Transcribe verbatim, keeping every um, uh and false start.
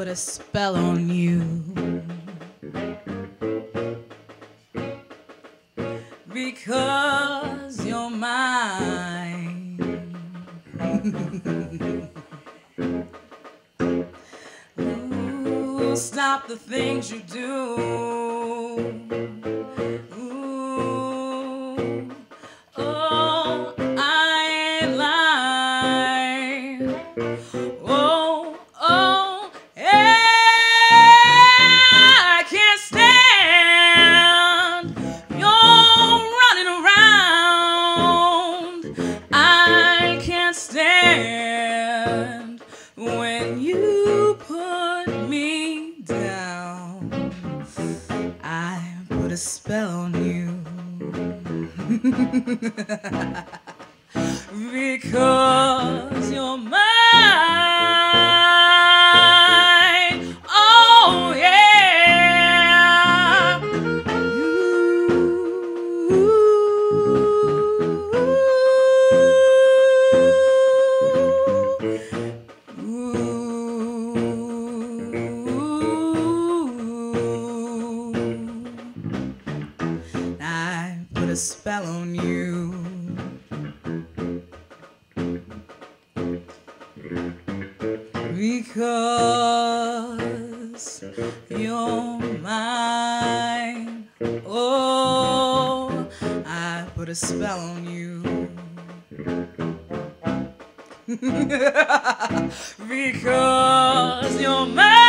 put a spell on you. Because you're mine. Ooh, stop the things you do. Ooh, oh, I ain't lying. Oh, oh, yeah, I can't stand your running around. I can't stand when you put me down. I put a spell on you. Because you're mine. Oh yeah. Ooh. Ooh. I put a spell on you. Because you're mine. Oh, I put a spell on you. Because you're mine.